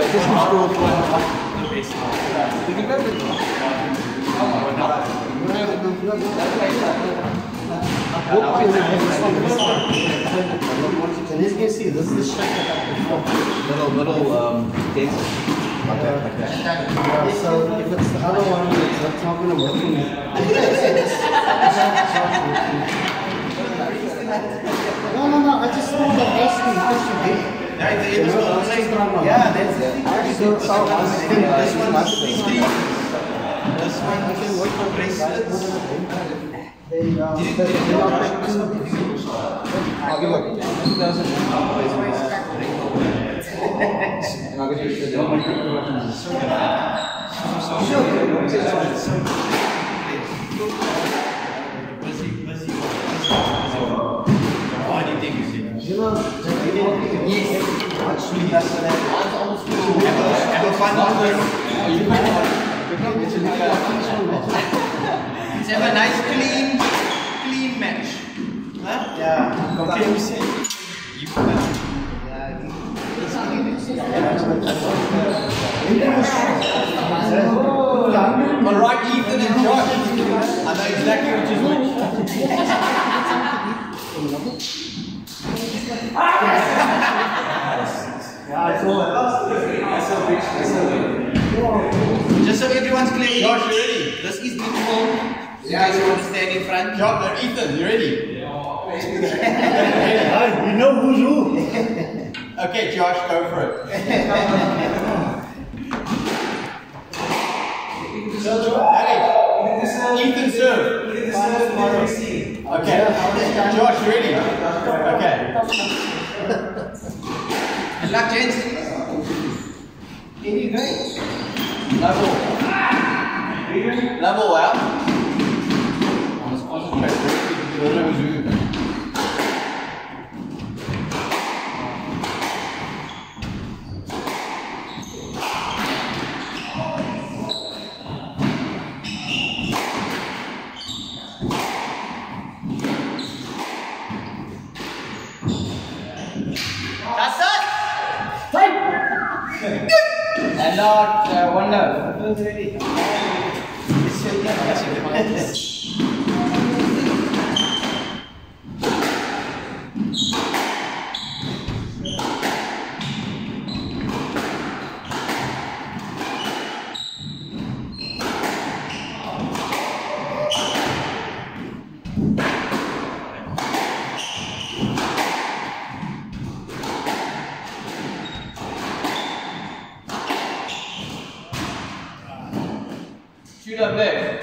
just gestoord. And as you can see, this is the shape that Little dents. so if it's the other one, it's not going to work for me. No, I just saw the ice cream push you did. Yeah, that's it. So I think this one must be this one you can work on bracelets. Let's have a nice clean match. Huh? Yeah. Okay, we see. Alright, Ethan and Josh. I know exactly which is which. Just so everyone's clear, Josh, you ready? This is the full. You guys want to stand in front? Josh, Ethan, you ready? You know who's who. Okay, Josh, go for it. Ethan, serve. Okay, Josh, you ready? Okay. Good luck, gents. Level out. That's it. And not one love. Shoot up there.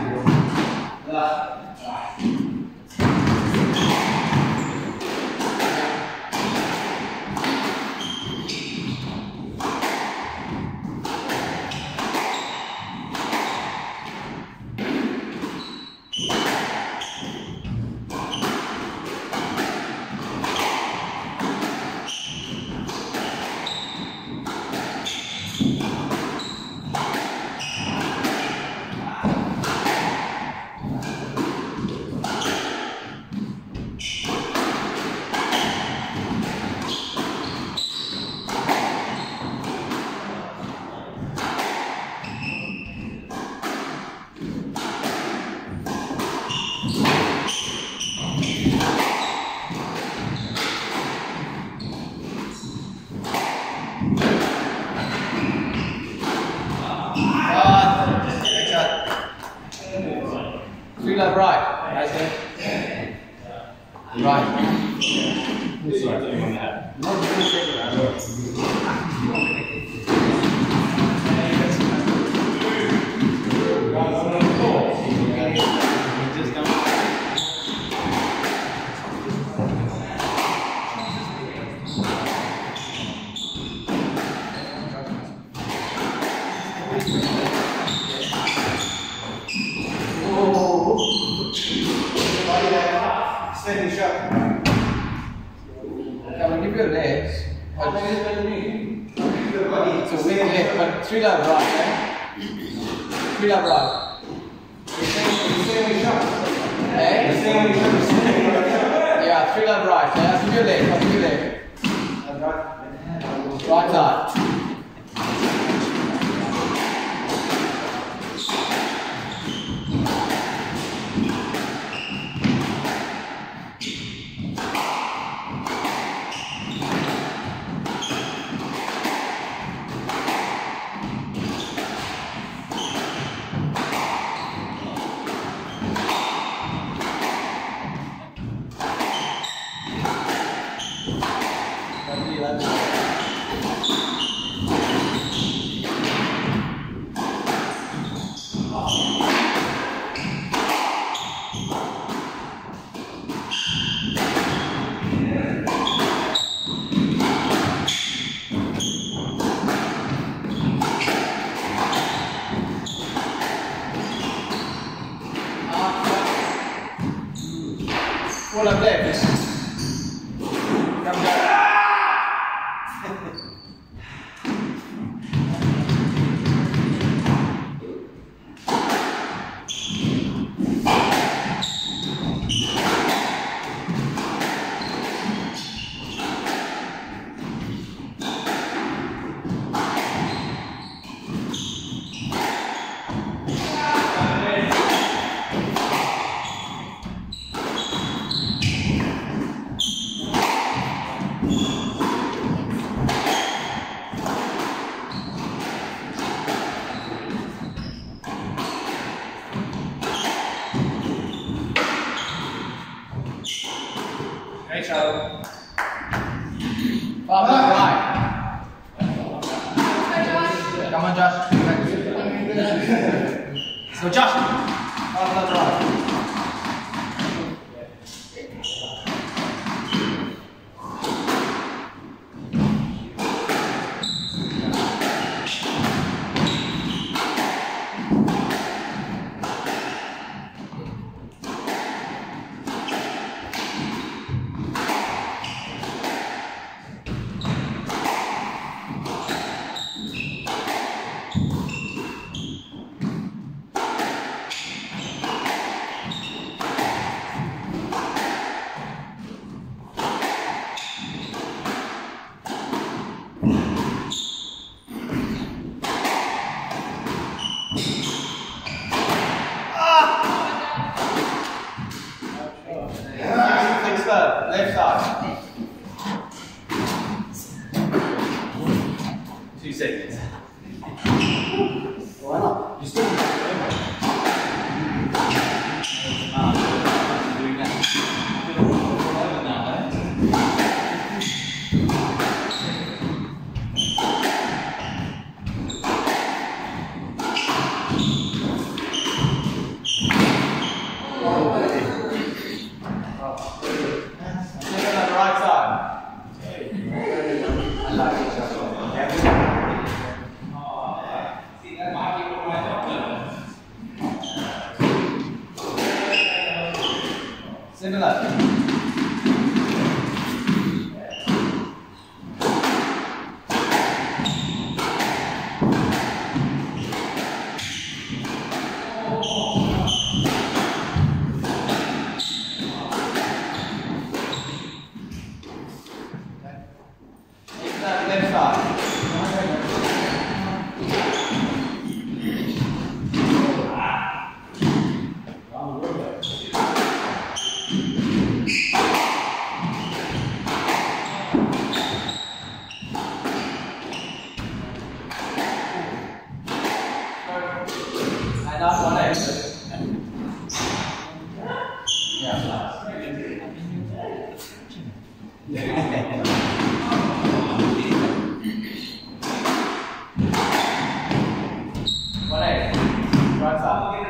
Feel like right. Nice there. Right. Steady shot. Can we give your legs? It's a weak leg, but three left right, eh? Three left right. Yeah, three left right. That's your leg, that's your leg. Right side. Full of left. Come down. Great job. Follow right. Come on, Josh. Let's go, Josh. Follow right. Left side. 2 seconds. Why not? You still Doing Right side. I like it. Similar. Left side. And up one edge. One edge. Right side.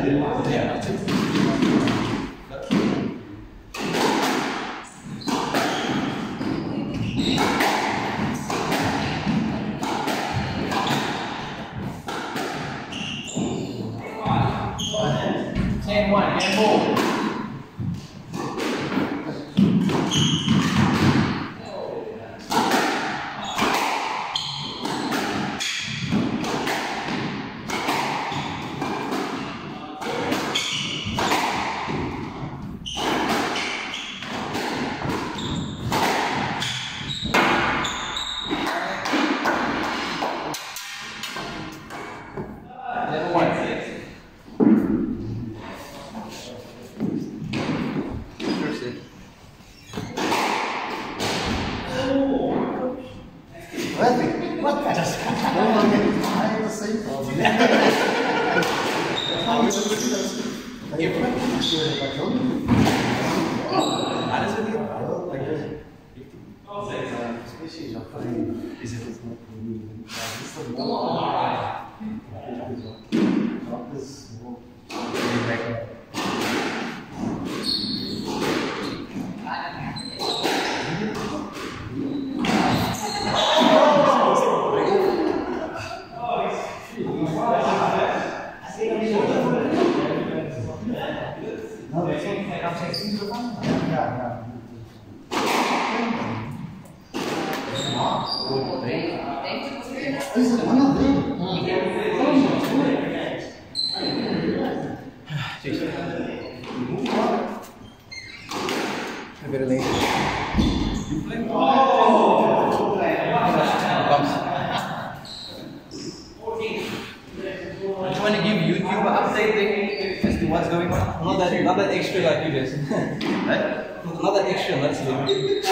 Not that extra like you guys. Not that extra, let's leave.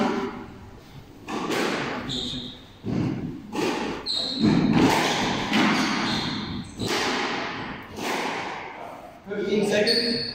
15 seconds.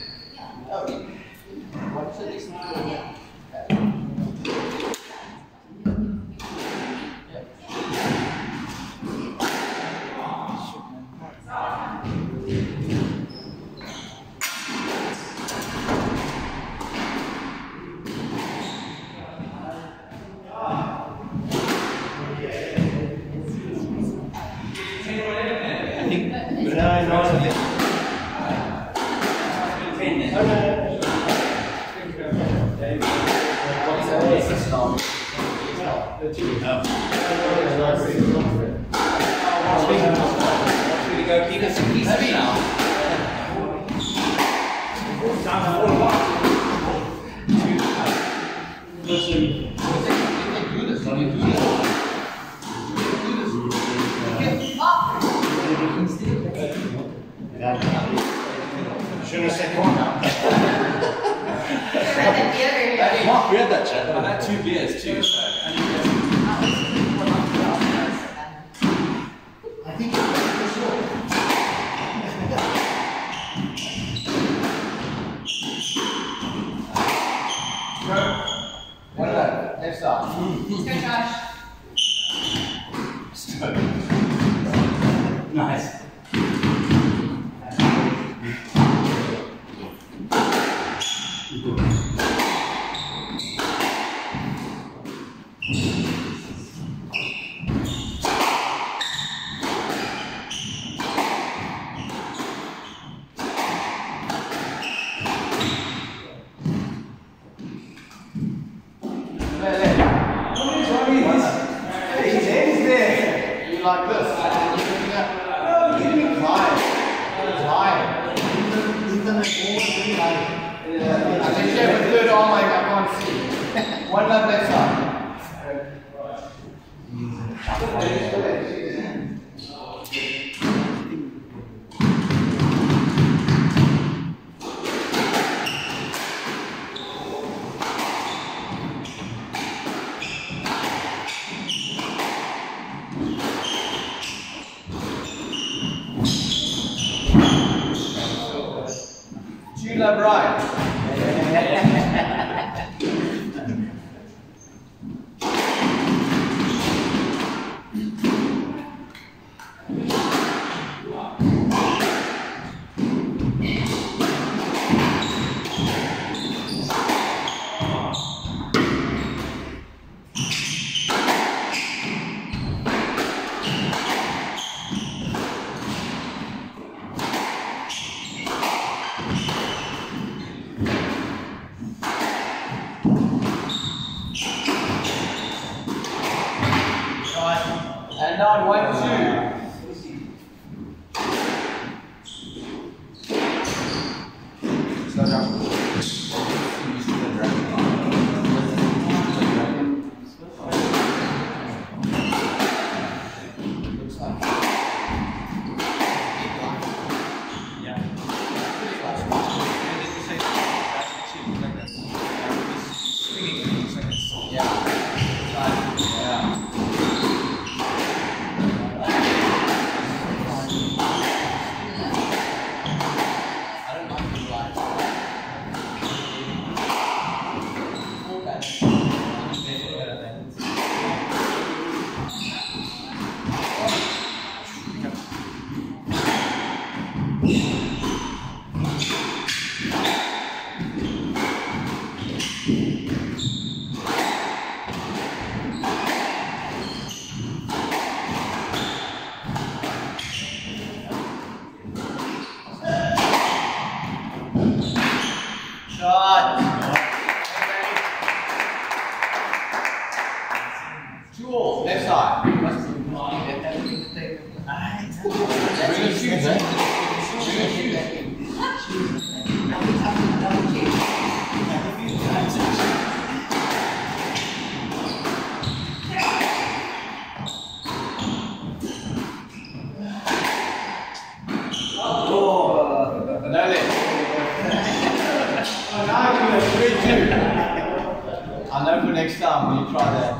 Should have said one now. We had that chat. I had 2 beers too. So. I think it's for sure. One left. Left side. Let's go, Josh. Nice. Like this. You're getting tired. Tired. I think you have a third arm like I can't see. One left left side. Left right. White 2. Slow down. Left side. Bring your shoes, eh? Bring your shoes. No left. I know for next time when you try that.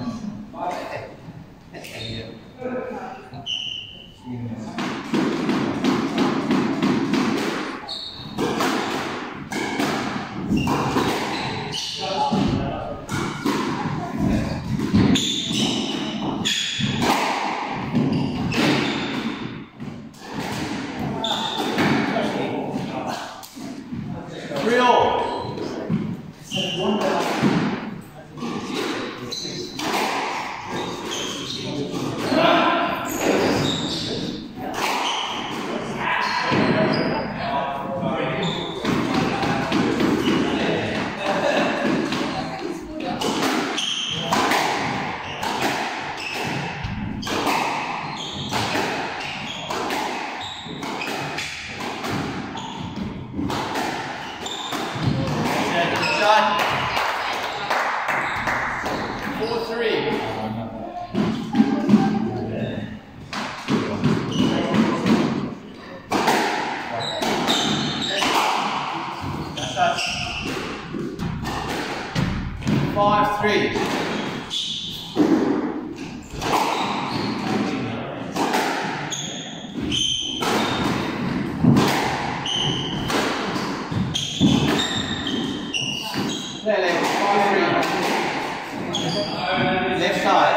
Left side.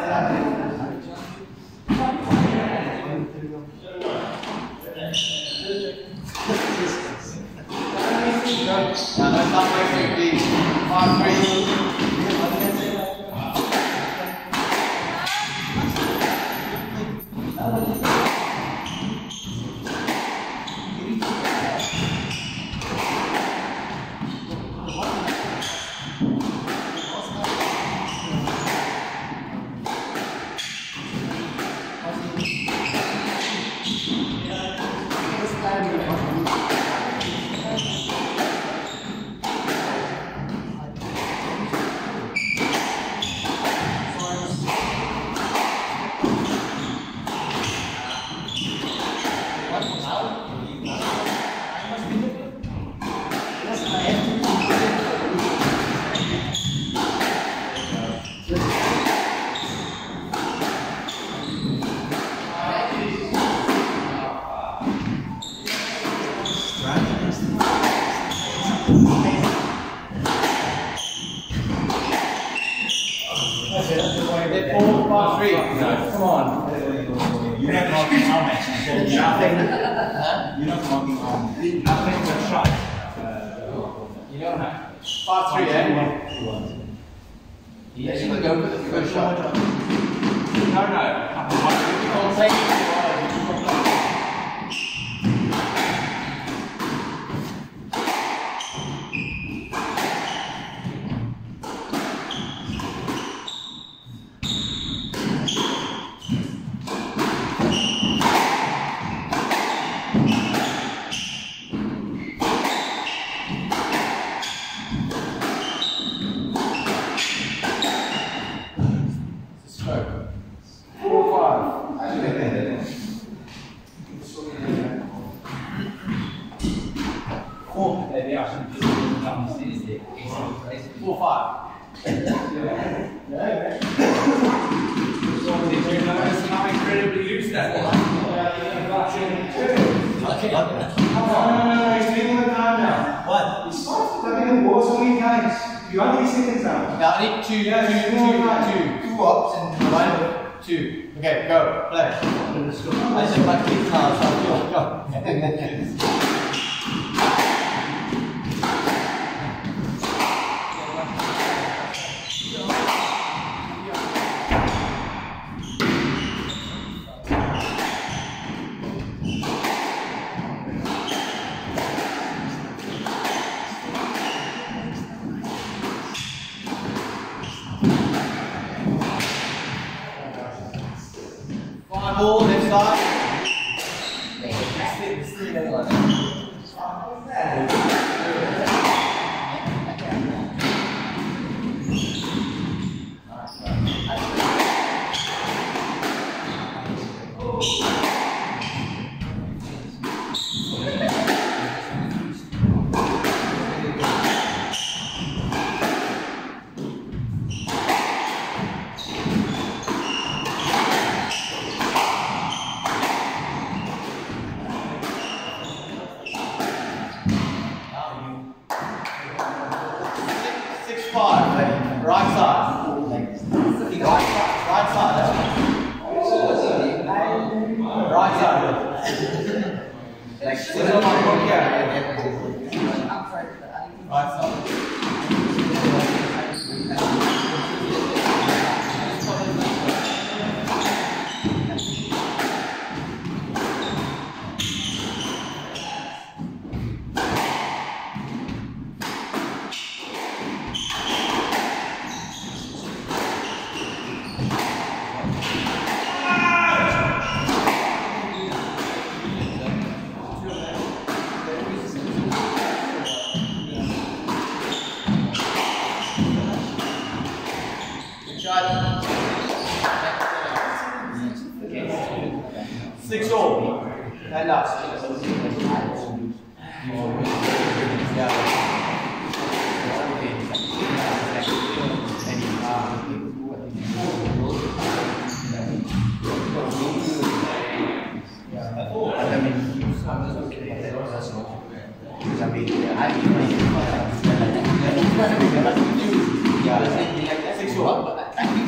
No, no, stop wasting, please. 5-3. Come on. You're not blocking arm action. You're not blocking arm. Nothing but shot. You don't have 5-3, eh? Yes, you can go for the first shot. No, no. Don't take it. Did you notice how incredibly loose that was? Okay. No, he's taking the time now. What? He starts plugging the ball so many times. You want these seconds now? Now I need two ups and one, two. Okay, go, play. I said my kids now, so go. Ball left side. Right side. Right side. Right side. Right side. Six all. And up. Six all.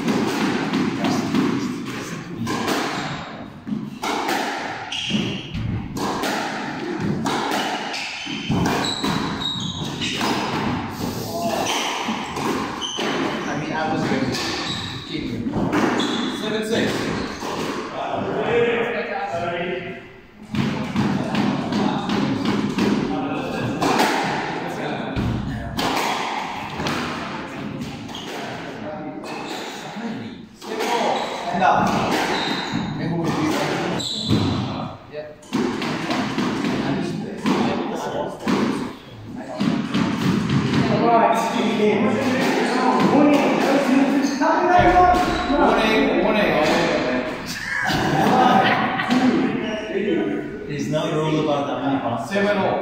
There's no rule about that many passes. 7 all.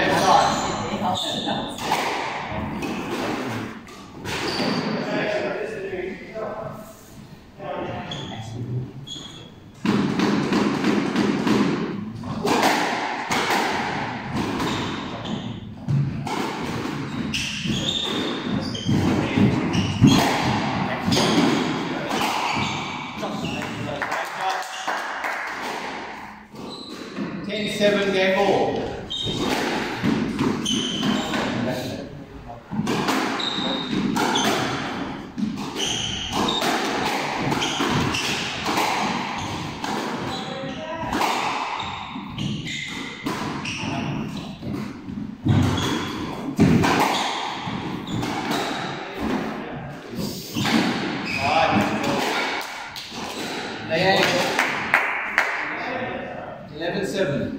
left side. 10-7 game ball. They 11-7.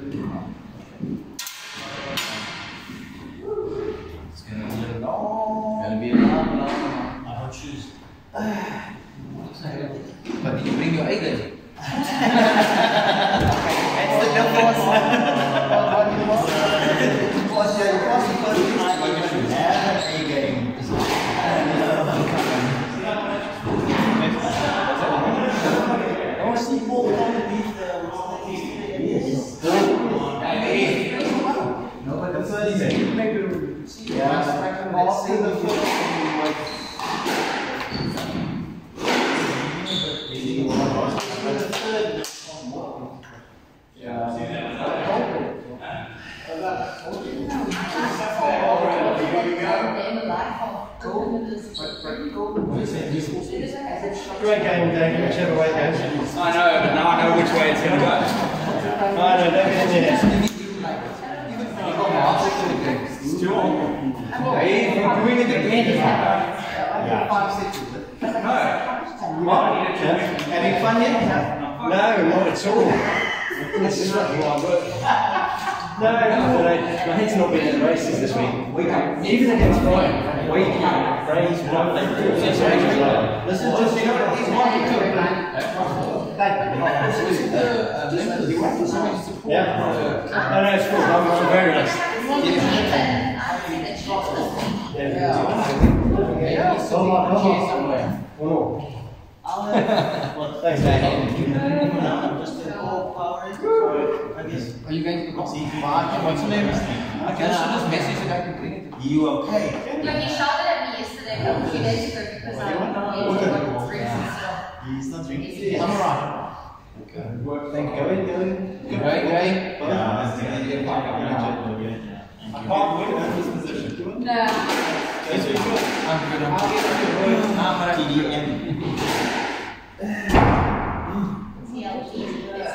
It's going to be a long. Going to be a long. I don't choose. But did you bring your A game? That's the difference. Great game, Dave, whichever way it goes. I know, but now I know which way it's going to go. I know, don't get in there. It's too long. Hey, we're doing it again. No. Having fun yet? No, not at all. This is not hard work. No, my head's not been in the races this week. Even against Brian, we raised one thing. Listen, just you know what he's walking to it, man. Yeah. No, it's cool. I'm very nice. Thanks, man. Are you going to go see what's the name? I can just message it. I can bring it. You okay? No, he shouted at me yesterday, a few days ago, because I went to drinks and stuff. He's not drinking. I'm alright. Thank you. Go in. Go in. I can't win in this position. No. I'm good. TDM. TLT. It's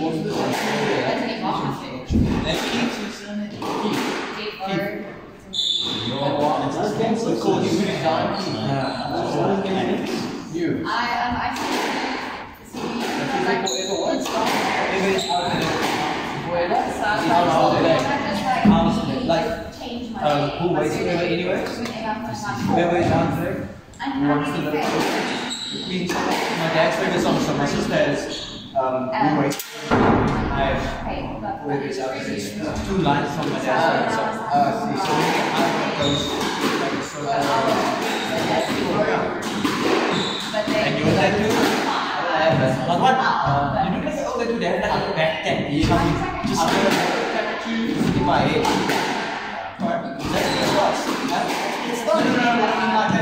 Who waits together anyway? Whoever is down there, who wants to live. My dad's favorite song, so my sister has who waits. I have whoever is out there. It's 2 lines from my dad's favorite song. So we get out of those. And you would like to? But what? You don't like all they do, they have like a back 10. You know, just in my head. It's not in my head.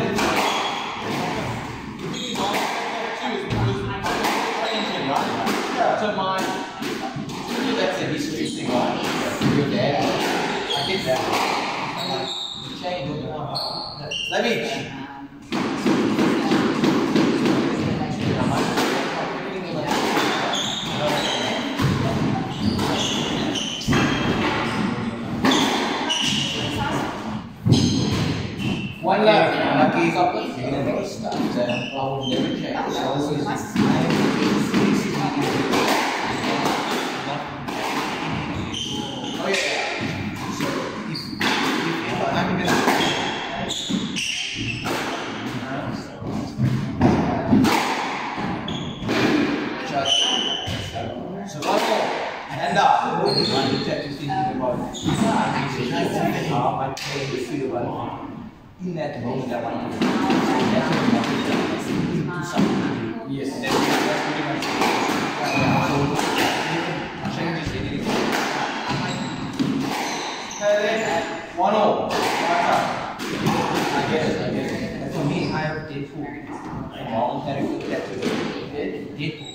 So my, that's a history thing, right? Your dad, I get that. The chain, let me. One love, lucky couple, you're going to make a start. I will never change. So this is oh yeah. So if I'm going to so one more and up. One to check to see about I play the field, but in that moment I want to do something. Yes. And that's pretty much changes anything. One all. I get it. And for me, I have Deadpool. All character that Deadpool.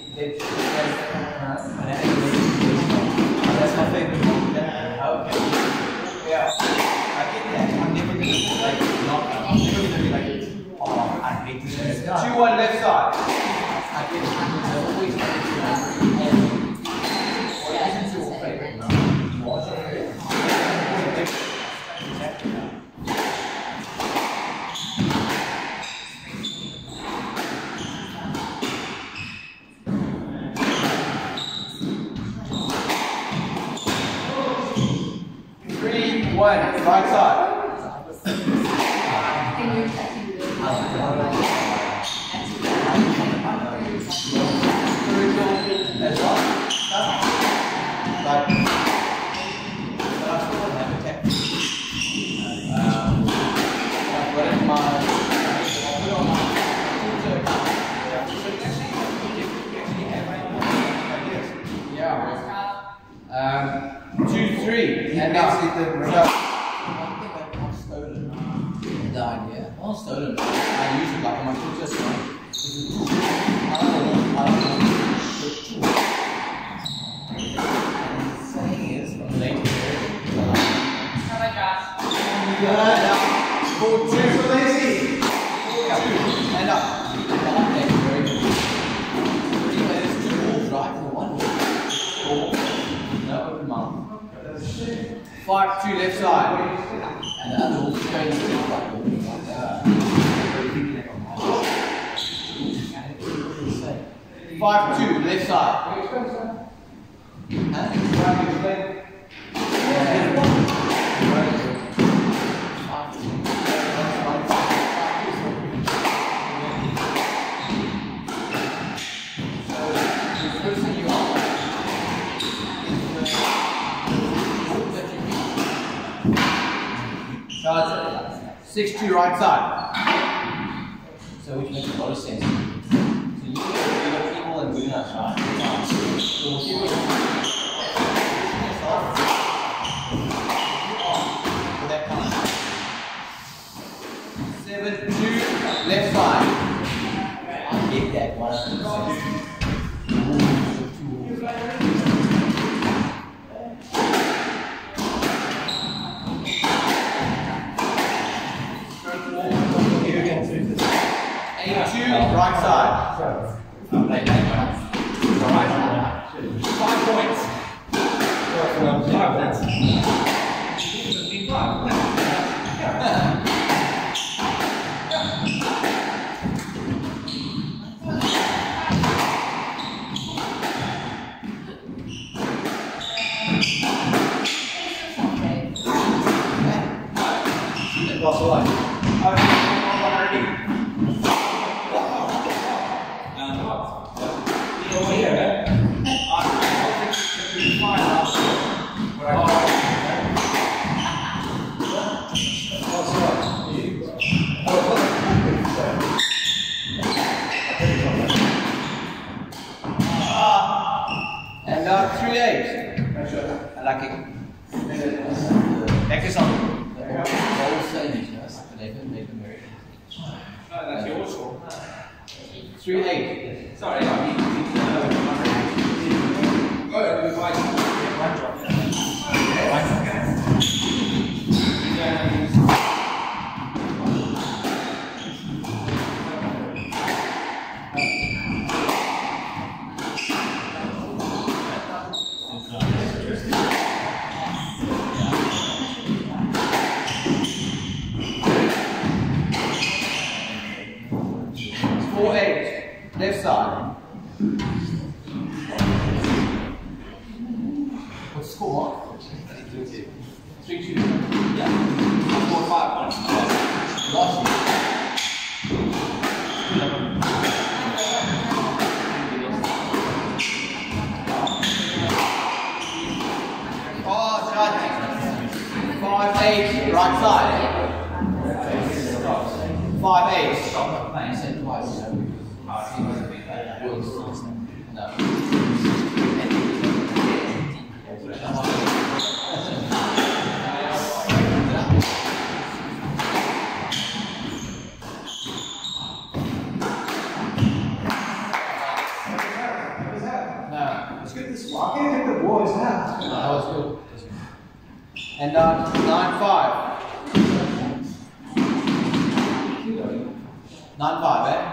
That's my favorite movie. Okay. Yeah. I get that. I'm never gonna be like not. I'm never gonna be like, oh, I hate this. 2-1 left side. I get it. Always what isn't your favorite? What's your favorite? Right side. Yeah. 2-3. And now see the stolen. I use it like on my computer screen. I don't know. The saying is from the later period. Oh my gosh. For 2. So lazy. 4-2. And up. Very good. 3 minutes, 2 balls, right? For 1 ball. 4. No open mouth. 5-2 left side. And the other ball's going to the right ball. 5-2 left side. So it's 6-2 right side. So which makes a lot of sense. So you got people and doing that, right? So we'll give it for that kind. 7-2 left side. I'll get that 100%. Right side. 5 points. 3-8. I like it. Next is on. That's your score. 3-8. Sorry, left side. What's the score? 3-2. Yeah. I scored 5 points. Lost you. Oh, judge. 5-8. 8, right side. 5, 8. That was good. And 9, 5. 9, 5, eh?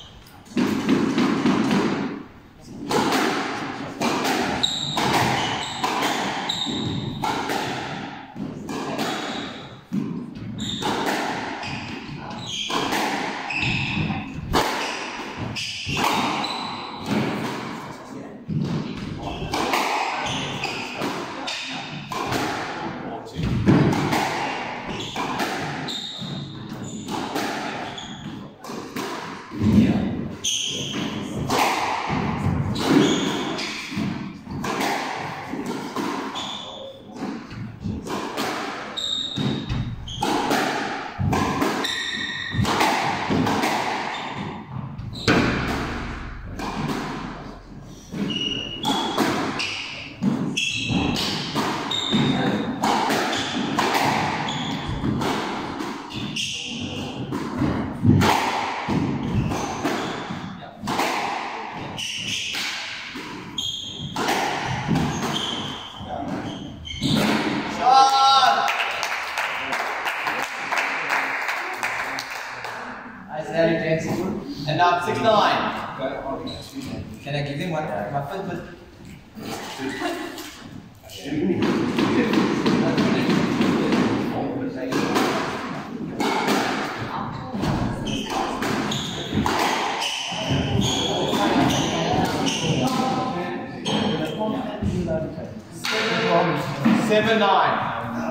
And now 6, 9. Can I give him one muffin with? 7, 9.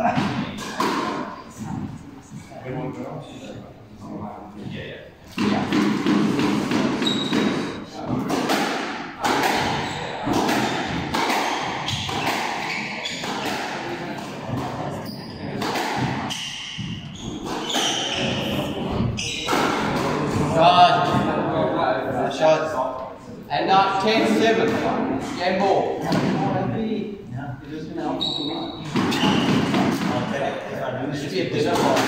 Shots. And now 10, 7. Game ball. Should be a dinner ball.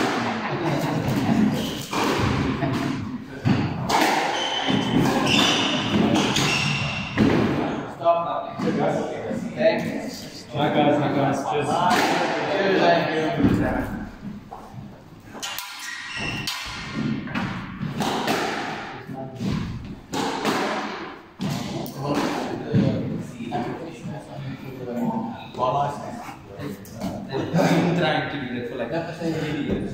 Stop. Okay. Hi guys. Just. I've been trying to do that for like 30 years.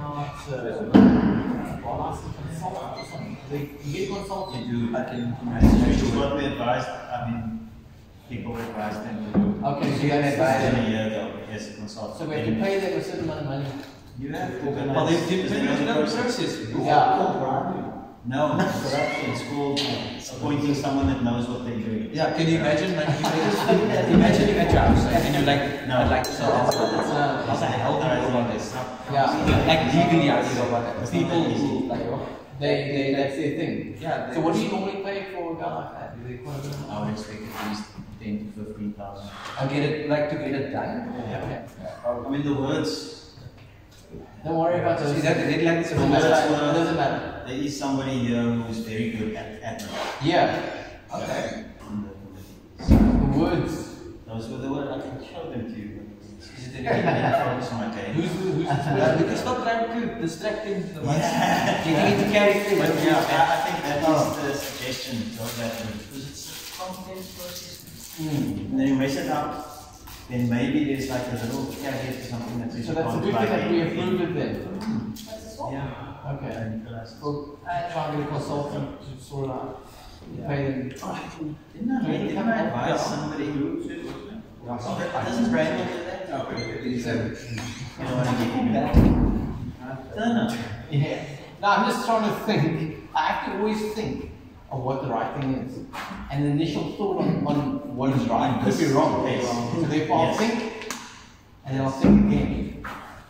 You do. I can imagine. What we advised, people advised them to do. Okay, so you don't advise them. A year ago, as a consultant. So we have to pay them a certain amount of money. You have to organize. Well, they've implemented another process. Yeah. No, it's called appointing someone that knows what they're doing. Yeah, can you imagine like imagine you're at your house and you're like, No. I'd like to sell this. How the hell do I know about this? Yeah. Like legally I know about it. It's People not that easy. who like They that's their thing. yeah. So what do you normally pay for a guy like that? Do they quite a bit? I would expect at least 10 to 15,000. I get it like to get it done. Yeah. Okay. I mean the words. Don't worry about those. See that the deadline is It doesn't matter. It doesn't matter. There is somebody here who's very good at admin. Yeah. Okay. The words. Those were the words. I can show them to you. Is it I can focus on my game. who's because stop trying to distract him the ones getting into character. But yeah, I think that is the suggestion. Go that way. Because it's a content process. And then you mess it up, then maybe there's like a little caveat or something that says So that's a good thing that we approved it then. Yeah. Okay. Well, We'll try and get a consultant to sort it out. Pay them. didn't I advise somebody who doesn't Brand do that? Oh, You don't want to give him that. No. Yeah. No, I'm just trying to think. I have to always think of what the right thing is. And the initial thought on what is right could be wrong. Yes. So therefore I'll Yes. think, and then I'll think again.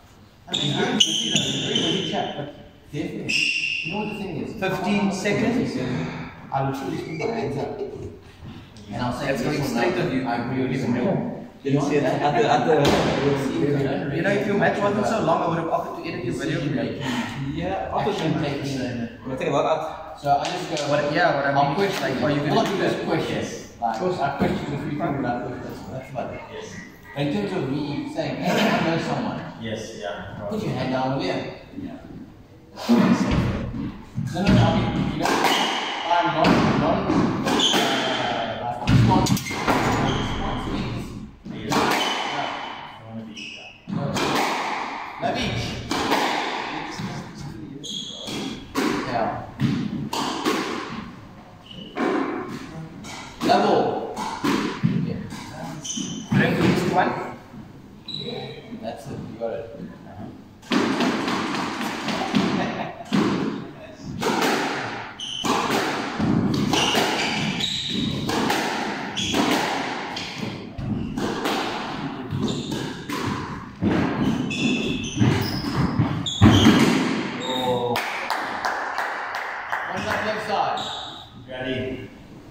He's very busy chap, but definitely. You know what the thing is? 15 seconds, I will truly put my hands up. And I'll say, that's going straight on you. I agree with you. Did you see that? You know, if your match wasn't so long, I would have offered to edit your video. Yeah, action takes What think about that? So I just go. What I mean is, like, are you going to do this? Questions. Like, I question the 3 people that that's about it. Yes. In terms of me saying, hey, I know someone. Yes, yeah. Put your hand down over here. Yeah. No, I mean, you know, I'm not level. Yeah. Brink, this one. That's it, you got it. On that left side. Ready.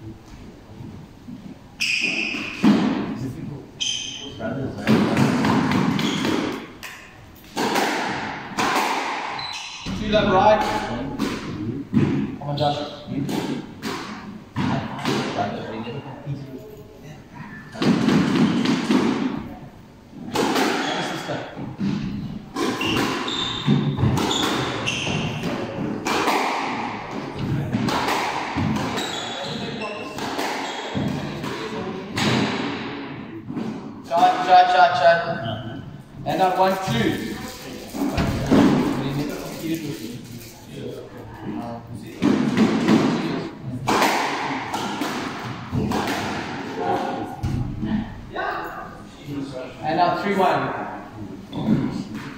Two left right. Come on, Josh. Shot. And now 1, 2. And now 3, 1.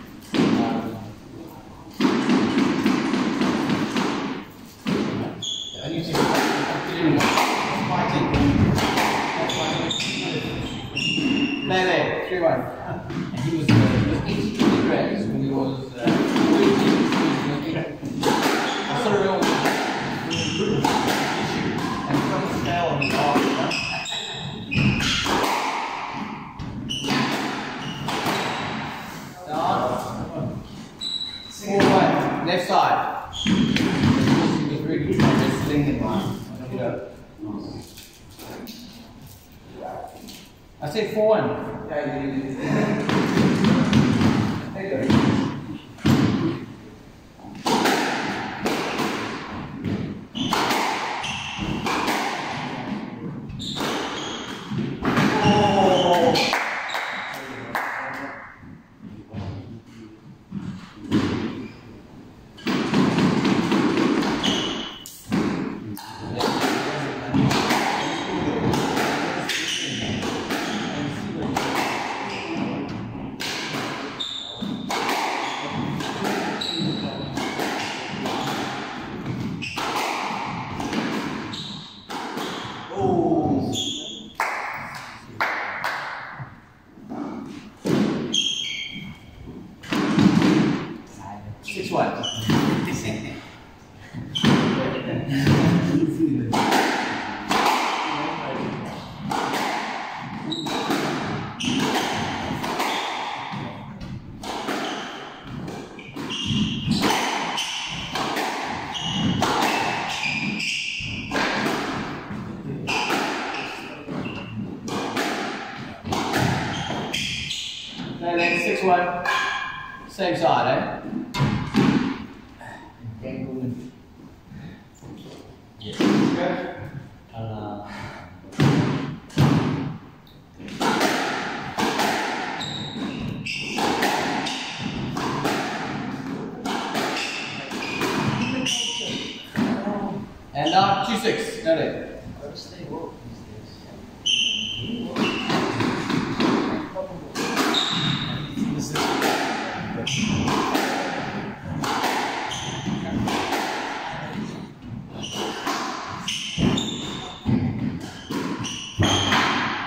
No, 3, 1. And he was 80 kilograms when he was 14. I saw a real issue. And from the scale on his arm, down. 4, 1. Left side. He was really good at wrestling and you know. I say 4, 1. And then 6, 1. Same side, eh? Yes. Good. And now 2, 6. Got it.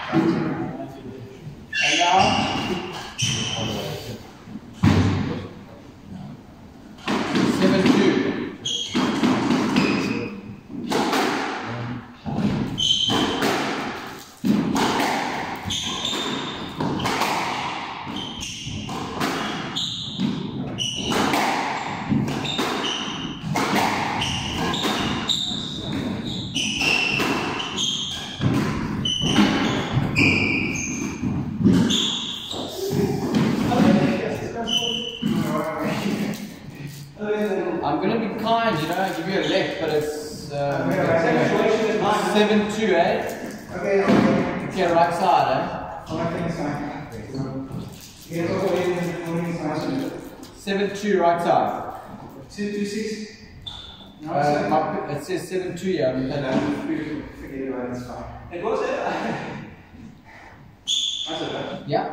And now I'm going to be kind, you know, I'll give you a left, but it's 7-2, eh? Okay. Okay, right side, eh? 7-2, right side. 2-6. It says 7-2, yeah. Forget it, it's fine. It was it? Yeah.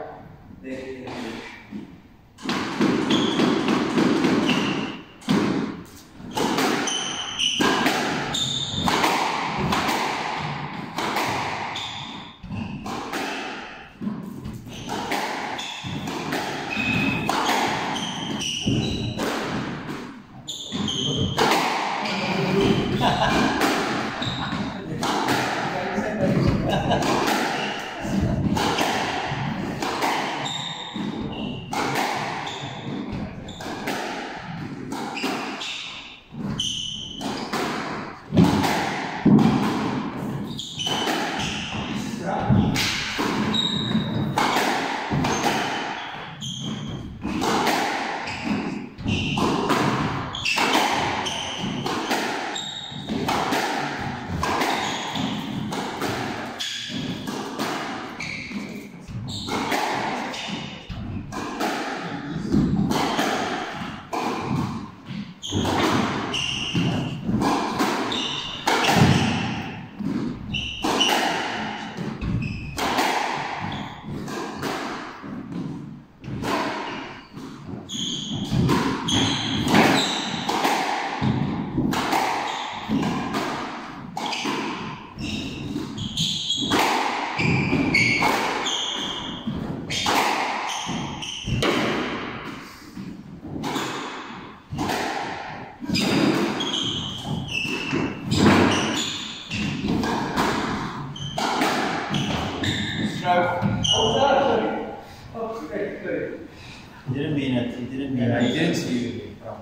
He didn't mean it. He didn't mean it. He didn't see you.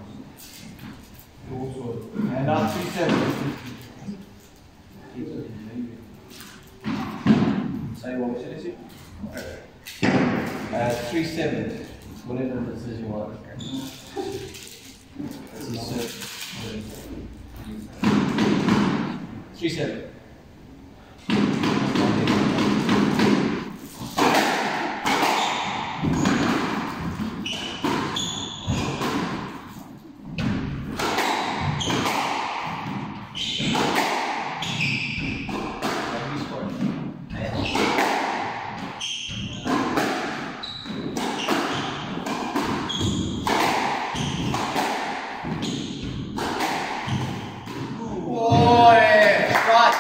And now 3-7. Sorry, what was it? 3-7. Whatever the decision was. That's his serve. 3-7. Oh, yeah. Right.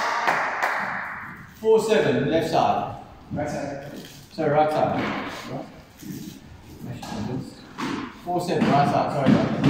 4-7, left side. Right side. So right side. Right. 4-7, right side. Sorry about that.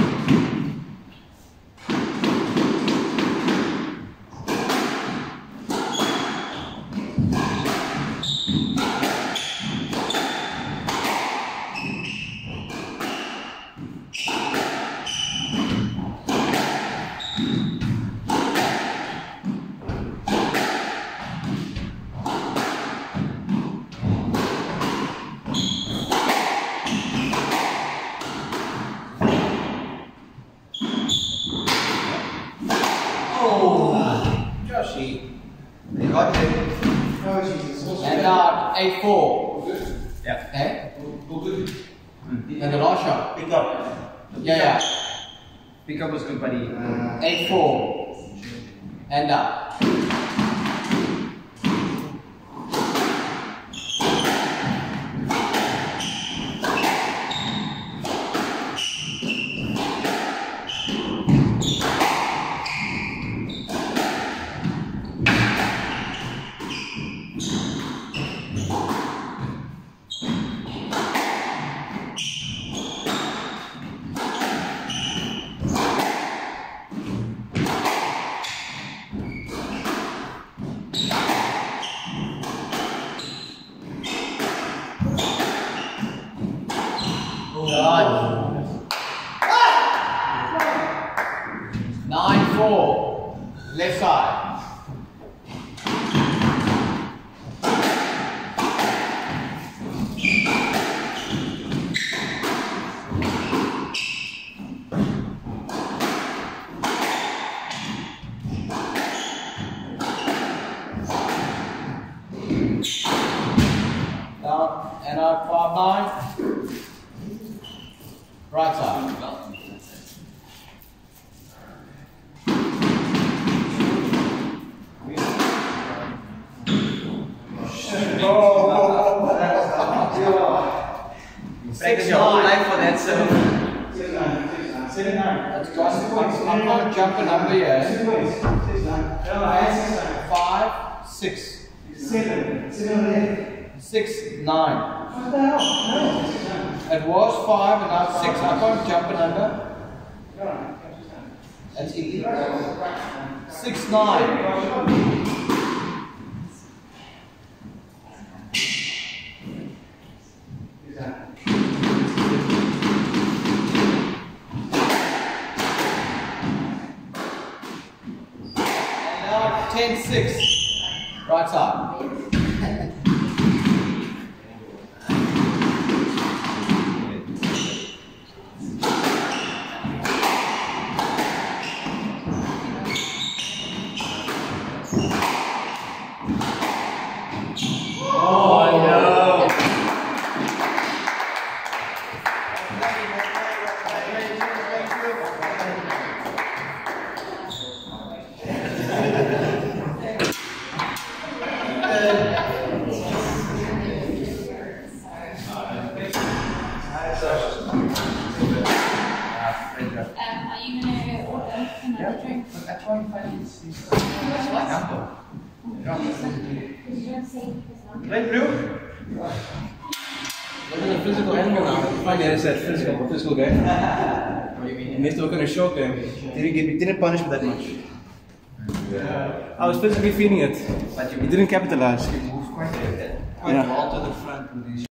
You got it. Oh, Jesus. And now 8-4. Yeah. Eh? All good. And the last shot. Pick up. Yeah. Pick up was good, buddy. 8-4. And up. God. 9-4. Left side. 7, 9. That's gone. I'm going to jump a number here. 5, 6. 7. 7, 6, 9. what the hell? No. It was 5 and now 6. I can't jump a number. That's 11. 6, 9. And now 10, 6. Right side. Are you going to order another drink? That's why you find these number. Right, blue? Look at the physical animal now. Finally, I said physical game. What do you mean? Next, we're in a short game. Didn't punish me that much. I was physically feeling it. But You didn't capitalize. move quite well to the front with these.